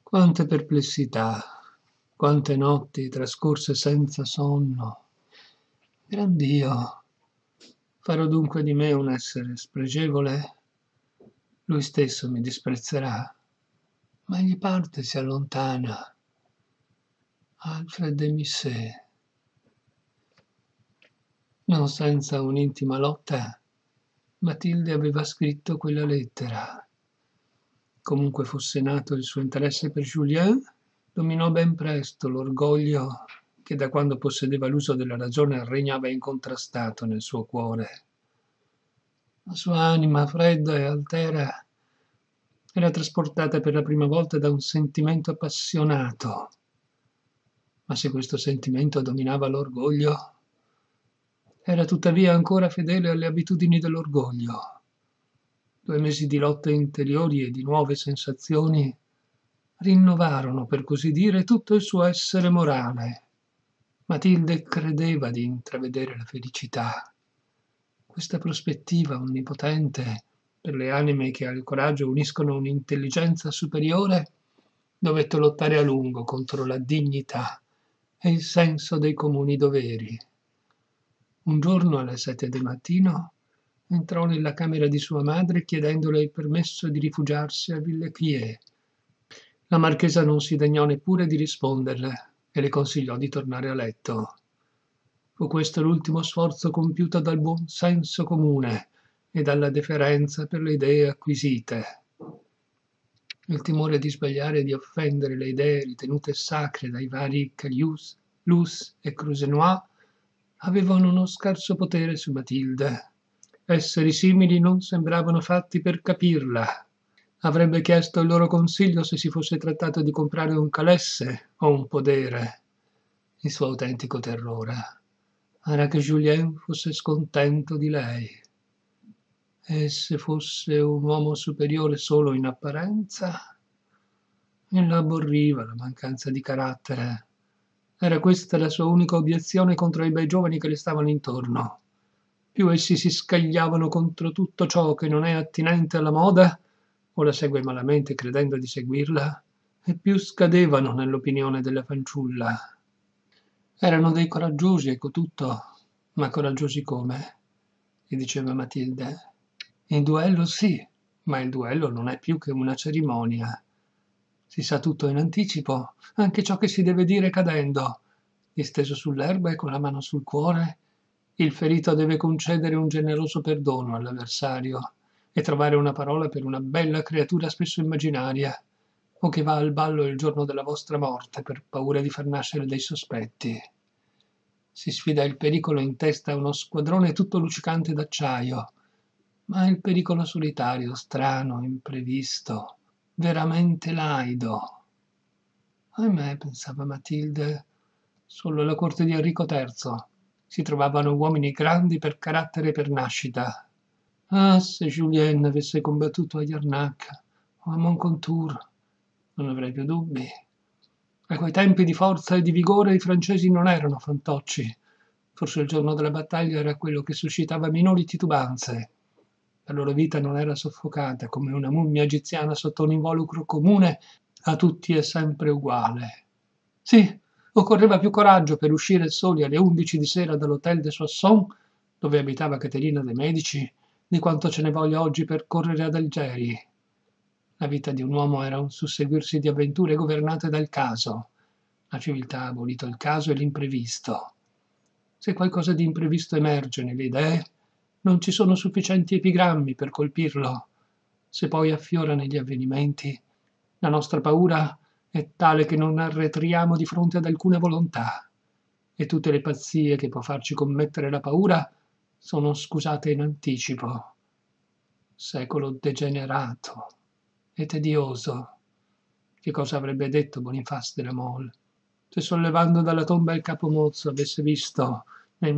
Quante perplessità, quante notti trascorse senza sonno. Gran Dio, farò dunque di me un essere spregevole? Lui stesso mi disprezzerà, ma egli parte e si allontana. Alfred de Musset. Non senza un'intima lotta, Matilde aveva scritto quella lettera. Comunque fosse nato il suo interesse per Julien, dominò ben presto l'orgoglio che da quando possedeva l'uso della ragione regnava incontrastato nel suo cuore. La sua anima fredda e altera era trasportata per la prima volta da un sentimento appassionato. Ma se questo sentimento dominava l'orgoglio, era tuttavia ancora fedele alle abitudini dell'orgoglio. 2 mesi di lotte interiori e di nuove sensazioni rinnovarono, per così dire, tutto il suo essere morale. Matilde credeva di intravedere la felicità. Questa prospettiva onnipotente per le anime che al coraggio uniscono un'intelligenza superiore dovette lottare a lungo contro la dignità e il senso dei comuni doveri. Un giorno alle 7 del mattino entrò nella camera di sua madre chiedendole il permesso di rifugiarsi a Villequier. La marchesa non si degnò neppure di risponderle e le consigliò di tornare a letto. Fu questo l'ultimo sforzo compiuto dal buon senso comune e dalla deferenza per le idee acquisite. Il timore di sbagliare e di offendere le idee ritenute sacre dai vari Calius, Lus e Crusenois avevano uno scarso potere su Matilde. Esseri simili non sembravano fatti per capirla. Avrebbe chiesto il loro consiglio se si fosse trattato di comprare un calesse o un podere. Il suo autentico terrore era che Julien fosse scontento di lei. E se fosse un uomo superiore solo in apparenza? La aborriva la mancanza di carattere. Era questa la sua unica obiezione contro i bei giovani che le stavano intorno. Più essi si scagliavano contro tutto ciò che non è attinente alla moda, o la segue malamente credendo di seguirla, e più scadevano nell'opinione della fanciulla. Erano dei coraggiosi, ecco tutto, ma coraggiosi come? Gli diceva Matilde. Il duello sì, ma il duello non è più che una cerimonia. Si sa tutto in anticipo, anche ciò che si deve dire cadendo. Disteso sull'erba e con la mano sul cuore, il ferito deve concedere un generoso perdono all'avversario e trovare una parola per una bella creatura spesso immaginaria, o che va al ballo il giorno della vostra morte per paura di far nascere dei sospetti. Si sfida il pericolo in testa a uno squadrone tutto luccicante d'acciaio, ma il pericolo solitario, strano, imprevisto, veramente laido. Ahimè, pensava Matilde, solo alla corte di Enrico III si trovavano uomini grandi per carattere e per nascita. Ah, se Julien avesse combattuto a Jarnac o a Moncontour, non avrei più dubbi. A quei tempi di forza e di vigore i francesi non erano fantocci. Forse il giorno della battaglia era quello che suscitava minori titubanze. La loro vita non era soffocata come una mummia egiziana sotto un involucro comune a tutti e sempre uguale. Sì, occorreva più coraggio per uscire soli alle 11 di sera dall'Hotel de Soissons, dove abitava Caterina de' Medici, di quanto ce ne voglia oggi per correre ad Algeri. La vita di un uomo era un susseguirsi di avventure governate dal caso. La civiltà ha abolito il caso e l'imprevisto. Se qualcosa di imprevisto emerge nelle idee, non ci sono sufficienti epigrammi per colpirlo. Se poi affiora negli avvenimenti, la nostra paura è tale che non arretriamo di fronte ad alcuna volontà, e tutte le pazzie che può farci commettere la paura sono scusate in anticipo. Secolo degenerato e tedioso. Che cosa avrebbe detto Boniface de la Mole se sollevando dalla tomba il capo mozzo avesse visto nel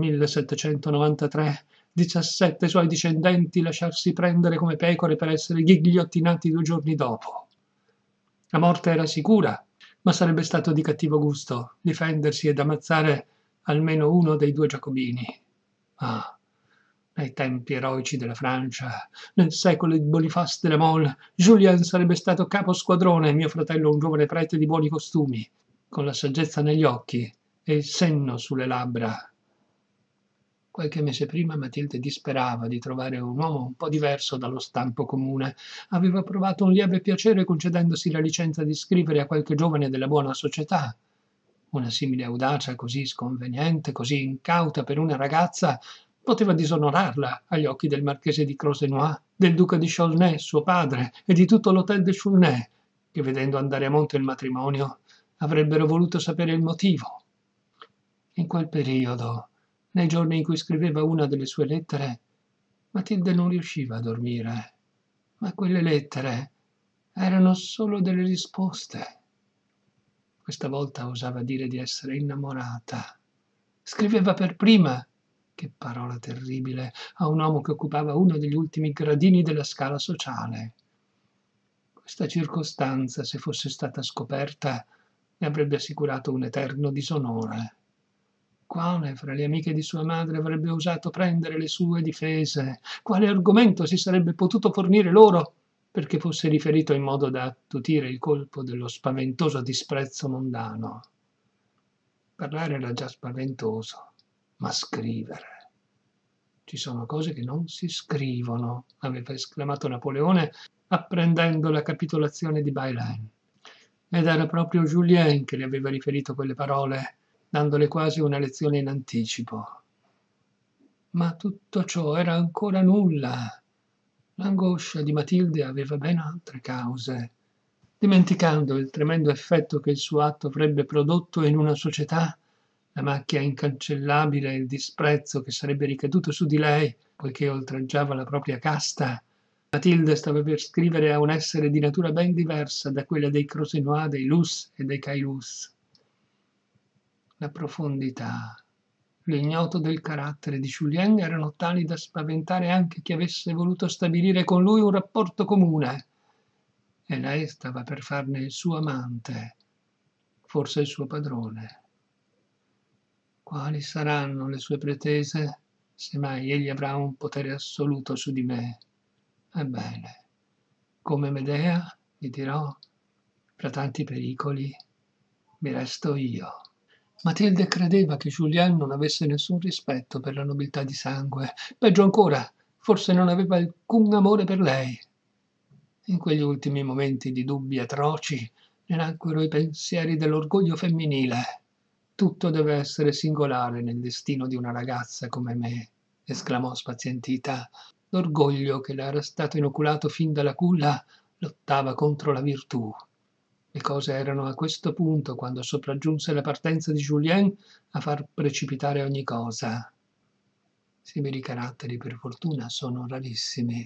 1793 17 suoi discendenti lasciarsi prendere come pecore per essere ghigliottinati 2 giorni dopo? La morte era sicura, ma sarebbe stato di cattivo gusto difendersi ed ammazzare almeno uno dei 2 giacobini. Ah, Ai tempi eroici della Francia, nel secolo di Boniface de la Mole, Julien sarebbe stato capo squadrone e mio fratello un giovane prete di buoni costumi, con la saggezza negli occhi e il senno sulle labbra. Qualche mese prima Matilde disperava di trovare un uomo un po' diverso dallo stampo comune. Aveva provato un lieve piacere concedendosi la licenza di scrivere a qualche giovane della buona società. Una simile audacia così sconveniente, così incauta per una ragazza, poteva disonorarla agli occhi del marchese di Croisenois, del duca di Chaulnes, suo padre, e di tutto l'hôtel de Chaulnes, che vedendo andare a monte il matrimonio avrebbero voluto sapere il motivo. In quel periodo, nei giorni in cui scriveva una delle sue lettere, Matilde non riusciva a dormire, ma quelle lettere erano solo delle risposte. Questa volta osava dire di essere innamorata. Scriveva per prima, che parola terribile, a un uomo che occupava uno degli ultimi gradini della scala sociale. Questa circostanza, se fosse stata scoperta, le avrebbe assicurato un eterno disonore. Quale fra le amiche di sua madre avrebbe osato prendere le sue difese? Quale argomento si sarebbe potuto fornire loro perché fosse riferito in modo da attutire il colpo dello spaventoso disprezzo mondano? Parlare era già spaventoso, ma scrivere. Ci sono cose che non si scrivono, aveva esclamato Napoleone apprendendo la capitolazione di Bailen. Ed era proprio Julien che le aveva riferito quelle parole, dandole quasi una lezione in anticipo. Ma tutto ciò era ancora nulla. L'angoscia di Matilde aveva ben altre cause. Dimenticando il tremendo effetto che il suo atto avrebbe prodotto in una società, la macchia incancellabile e il disprezzo che sarebbe ricaduto su di lei, poiché oltraggiava la propria casta, Matilde stava per scrivere a un essere di natura ben diversa da quella dei Croisenois, dei Luce e dei Caylus. La profondità, l'ignoto del carattere di Julien erano tali da spaventare anche chi avesse voluto stabilire con lui un rapporto comune. E lei stava per farne il suo amante, forse il suo padrone. Quali saranno le sue pretese, se mai egli avrà un potere assoluto su di me? Ebbene, come Medea, gli dirò, fra tanti pericoli, mi resto io. Matilde credeva che Julien non avesse nessun rispetto per la nobiltà di sangue, peggio ancora, forse non aveva alcun amore per lei. In quegli ultimi momenti di dubbi atroci le nacquero i pensieri dell'orgoglio femminile. Tutto deve essere singolare nel destino di una ragazza come me, esclamò spazientita. L'orgoglio che le era stato inoculato fin dalla culla lottava contro la virtù. Le cose erano a questo punto quando sopraggiunse la partenza di Julien a far precipitare ogni cosa. Simili caratteri, per fortuna, sono rarissimi.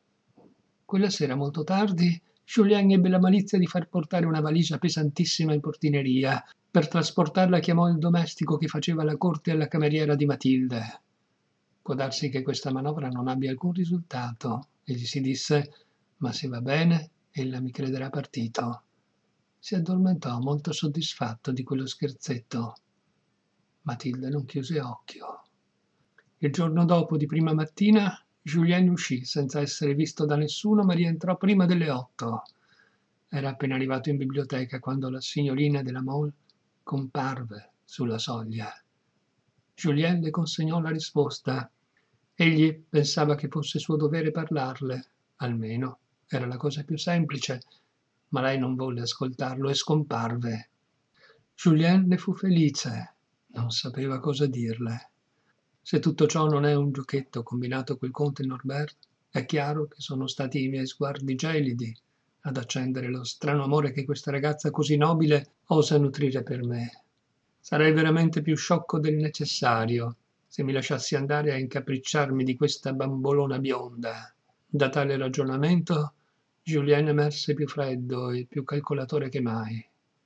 Quella sera molto tardi, Julien ebbe la malizia di far portare una valigia pesantissima in portineria. Per trasportarla chiamò il domestico che faceva la corte alla cameriera di Matilde. Può darsi che questa manovra non abbia alcun risultato, egli si disse, ma se va bene, ella mi crederà partito. Si addormentò molto soddisfatto di quello scherzetto. Matilde non chiuse occhio. Il giorno dopo, di prima mattina, Julien uscì senza essere visto da nessuno, ma rientrò prima delle 8. Era appena arrivato in biblioteca quando la signorina de la Mole comparve sulla soglia. Julien le consegnò la risposta. Egli pensava che fosse suo dovere parlarle, almeno era la cosa più semplice, ma lei non volle ascoltarlo e scomparve. Julien ne fu felice, non sapeva cosa dirle. Se tutto ciò non è un giochetto combinato col conte Norbert, è chiaro che sono stati i miei sguardi gelidi ad accendere lo strano amore che questa ragazza così nobile osa nutrire per me. Sarei veramente più sciocco del necessario se mi lasciassi andare a incapricciarmi di questa bambolona bionda. Da tale ragionamento Julien emerse più freddo e più calcolatore che mai.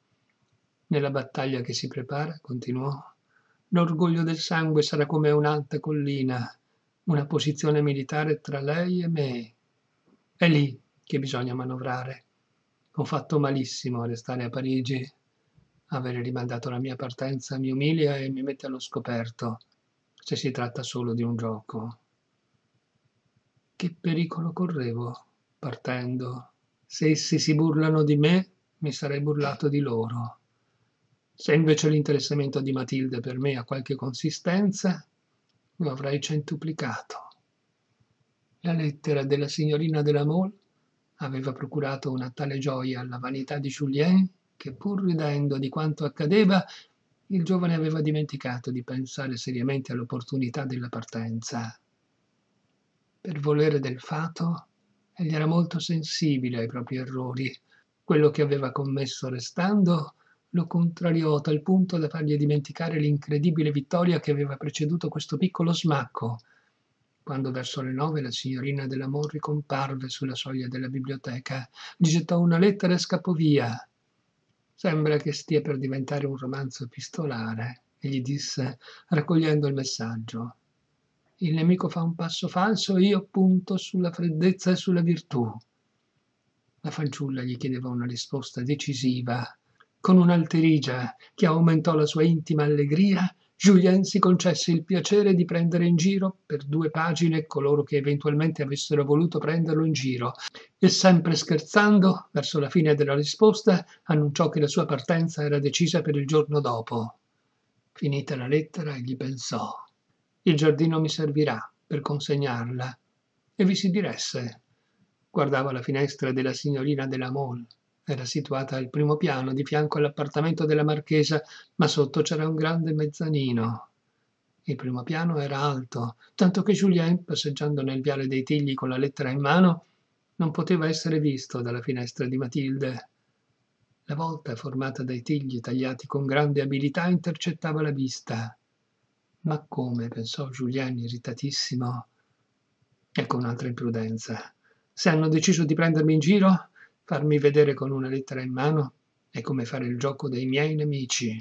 Nella battaglia che si prepara, continuò, l'orgoglio del sangue sarà come un'alta collina, una posizione militare tra lei e me. È lì che bisogna manovrare. Ho fatto malissimo a restare a Parigi. Avere rimandato la mia partenza mi umilia e mi mette allo scoperto, se si tratta solo di un gioco. Che pericolo correvo partendo? Se essi si burlano di me, mi sarei burlato di loro. Se invece l'interessamento di Matilde per me ha qualche consistenza, lo avrei centuplicato. La lettera della signorina de la Mole aveva procurato una tale gioia alla vanità di Julien che, pur ridendo di quanto accadeva, il giovane aveva dimenticato di pensare seriamente all'opportunità della partenza. Per volere del fato, egli era molto sensibile ai propri errori. Quello che aveva commesso restando lo contrariò a tal punto da fargli dimenticare l'incredibile vittoria che aveva preceduto questo piccolo smacco. Quando verso le 9 la signorina de la Mole ricomparve sulla soglia della biblioteca, gli gettò una lettera e scappò via. Sembra che stia per diventare un romanzo epistolare, e gli disse, raccogliendo il messaggio. Il nemico fa un passo falso e io punto sulla freddezza e sulla virtù. La fanciulla gli chiedeva una risposta decisiva. Con un'alterigia che aumentò la sua intima allegria, Julien si concesse il piacere di prendere in giro per 2 pagine coloro che eventualmente avessero voluto prenderlo in giro e, sempre scherzando, verso la fine della risposta, annunciò che la sua partenza era decisa per il giorno dopo. Finita la lettera, egli pensò: il giardino mi servirà per consegnarla, e vi si diresse. Guardava la finestra della signorina de la Mole. Era situata al primo piano, di fianco all'appartamento della marchesa, ma sotto c'era un grande mezzanino. Il primo piano era alto, tanto che Julien, passeggiando nel viale dei Tigli con la lettera in mano, non poteva essere visto dalla finestra di Matilde. La volta, formata dai tigli tagliati con grande abilità, intercettava la vista. Ma come, pensò Julien irritatissimo. Ecco un'altra imprudenza. Se hanno deciso di prendermi in giro, farmi vedere con una lettera in mano è come fare il gioco dei miei nemici.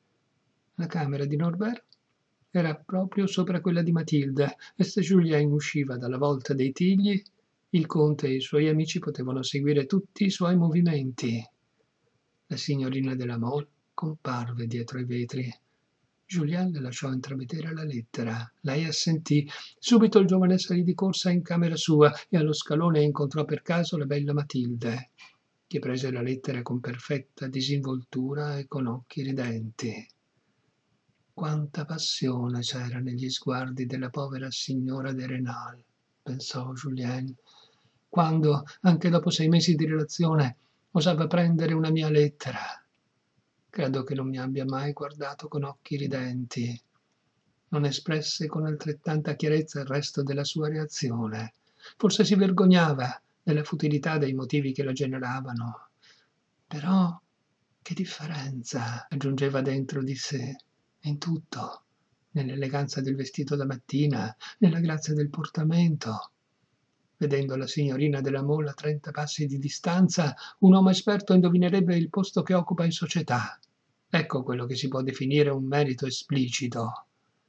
La camera di Norbert era proprio sopra quella di Matilde, e se Julien usciva dalla volta dei tigli, il conte e i suoi amici potevano seguire tutti i suoi movimenti. La signorina de la Mole comparve dietro i vetri. Julien le lasciò intravedere la lettera. Lei assentì. Subito il giovane salì di corsa in camera sua e allo scalone incontrò per caso la bella Matilde, che prese la lettera con perfetta disinvoltura e con occhi ridenti. Quanta passione c'era negli sguardi della povera signora de Rênal, pensò Julien, quando, anche dopo 6 mesi di relazione, osava prendere una mia lettera. Credo che non mi abbia mai guardato con occhi ridenti. Non espresse con altrettanta chiarezza il resto della sua reazione. Forse si vergognava della futilità dei motivi che la generavano. Però che differenza, aggiungeva dentro di sé, in tutto, nell'eleganza del vestito da mattina, nella grazia del portamento. Vedendo la signorina de la Mole a 30 passi di distanza, un uomo esperto indovinerebbe il posto che occupa in società. Ecco quello che si può definire un merito esplicito.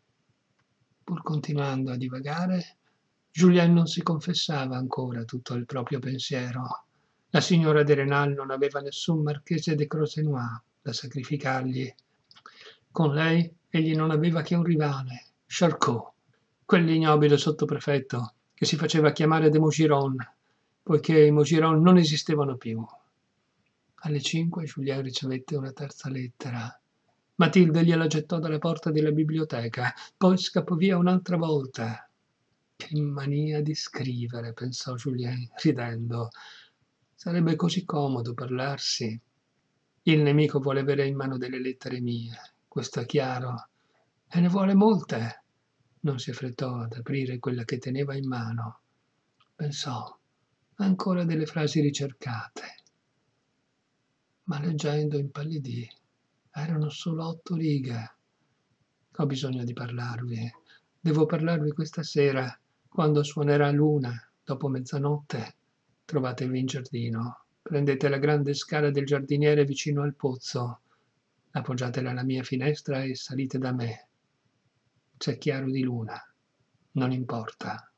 Pur continuando a divagare, Julien non si confessava ancora tutto il proprio pensiero. La signora de Rênal non aveva nessun marchese de Croisenois da sacrificargli. Con lei egli non aveva che un rivale, Charcot, quell'ignobile sottoprefetto che si faceva chiamare de Maugiron, poiché i Maugiron non esistevano più. Alle 5 Julien ricevette una terza lettera. Matilde gliela gettò dalla porta della biblioteca, poi scappò via un'altra volta. Che mania di scrivere, pensò Julien, ridendo. Sarebbe così comodo parlarsi. Il nemico vuole avere in mano delle lettere mie, questo è chiaro, e ne vuole molte. Non si affrettò ad aprire quella che teneva in mano. Pensò, ancora delle frasi ricercate. Ma leggendo impallidì. Erano solo 8 righe. Ho bisogno di parlarvi. Devo parlarvi questa sera, quando suonerà l'una, dopo mezzanotte. Trovatevi in giardino. Prendete la grande scala del giardiniere vicino al pozzo. Appoggiatela alla mia finestra e salite da me. C'è chiaro di luna. Non importa.